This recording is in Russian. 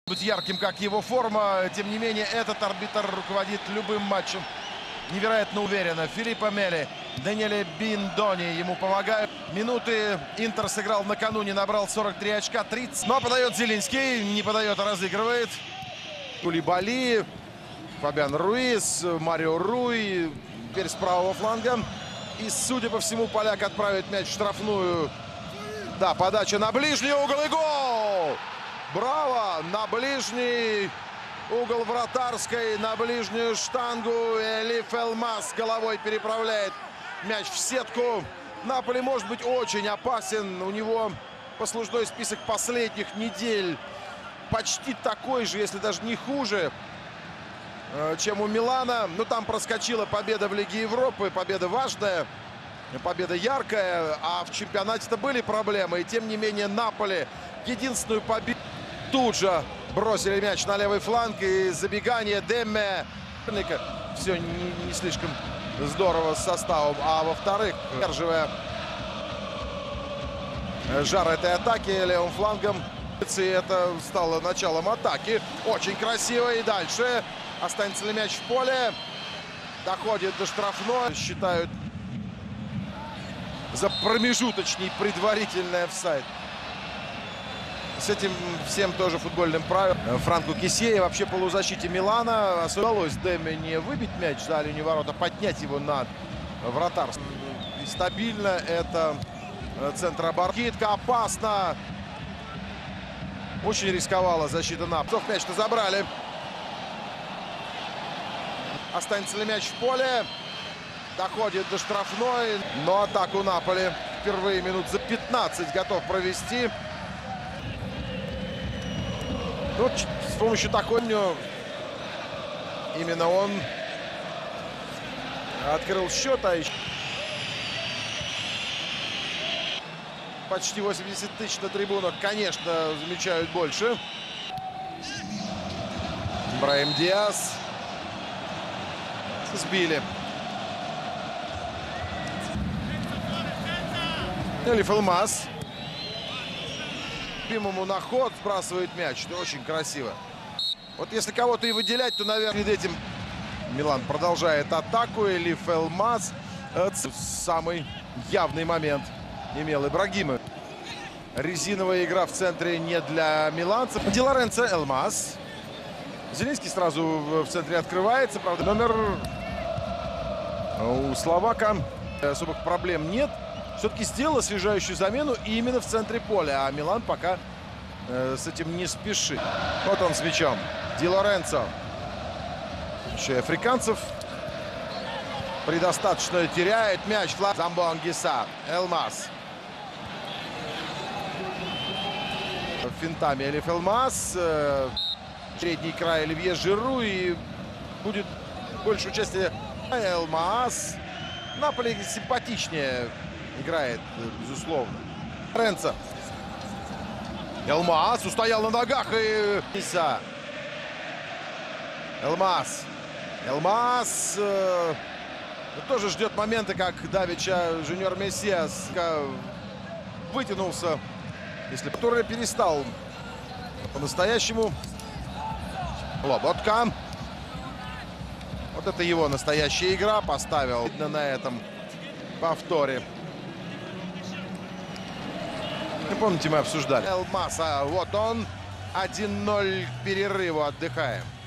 быть ярким, как его форма. Тем не менее, этот арбитр руководит любым матчем невероятно уверенно. Филиппо Мели, Даниэле Биндони ему помогают. Минуты Интер сыграл накануне, набрал 43 очка, 30. Но подает Зелинский, не подает, а разыгрывает. Кулибали, Фабиан Руис, Марио Руй. Теперь с правого фланга. И, судя по всему, поляк отправит мяч в штрафную. Да, подача на ближний угол и гол! Браво! На ближний угол вратарской, на ближнюю штангу. Элиф Элмаз головой переправляет мяч в сетку. Наполи может быть очень опасен. У него послужной список последних недель почти такой же, если даже не хуже, чем у Милана. Но там проскочила победа в Лиге Европы. Победа важная, победа яркая. А в чемпионате-то были проблемы. И тем не менее Наполи единственную победу. Тут же бросили мяч на левый фланг. И забегание Демме. Все не слишком здорово с составом. А во-вторых, удерживая жар этой атаки левым флангом. И это стало началом атаки. Очень красиво. И дальше останется ли мяч в поле. Доходит до штрафной. Считают за промежуточный предварительный офсайд. С этим всем тоже футбольным правилом. Франко Кессе вообще полузащите Милана. Удалось Демме не выбить мяч за линию ворота, поднять его над вратарством. И стабильно это центр обороны. Китка опасно. Очень рисковала защита Наполи. Мяч-то забрали. Останется ли мяч в поле? Доходит до штрафной. Но атаку Наполи впервые минут за 15 готов провести. Ну, с помощью такой, именно он открыл счет. А еще почти 80 тысяч на трибунах, конечно, замечают больше. Браим Диас. Сбили. Элиф Элмаз. Любимому на ход сбрасывает мяч. Это очень красиво. Вот если кого-то и выделять, то, наверное, перед этим Милан продолжает атаку. Элиф Элмаз. Самый явный момент имел Ибрагимов. Резиновая игра в центре не для миланцев. Ди Лоренцо, Элмаз. Зелинский сразу в центре открывается. Правда, номер у словака особых проблем нет. Все-таки сделал освежающую замену именно в центре поля. А Милан пока с этим не спешит. Вот он с мячом. Ди Лоренцо. Еще и африканцев предостаточно теряет мяч. Замбо Ангиса. Элмаз. Финтами Элиф Элмаз. Средний край Оливье Жиру. И будет больше участия Элмаз. Наполи симпатичнее играет, безусловно. Лоренцо. Элмаз устоял на ногах и... Элмаз. Элмаз тоже ждет момента, как давеча Жуниор Мессиас вытянулся, если который перестал по-настоящему. Лоботка. Вот это его настоящая игра. Поставил на этом повторе. Не помните, мы обсуждали. Элмаз, вот он. 1-0 к перерыву. Отдыхаем.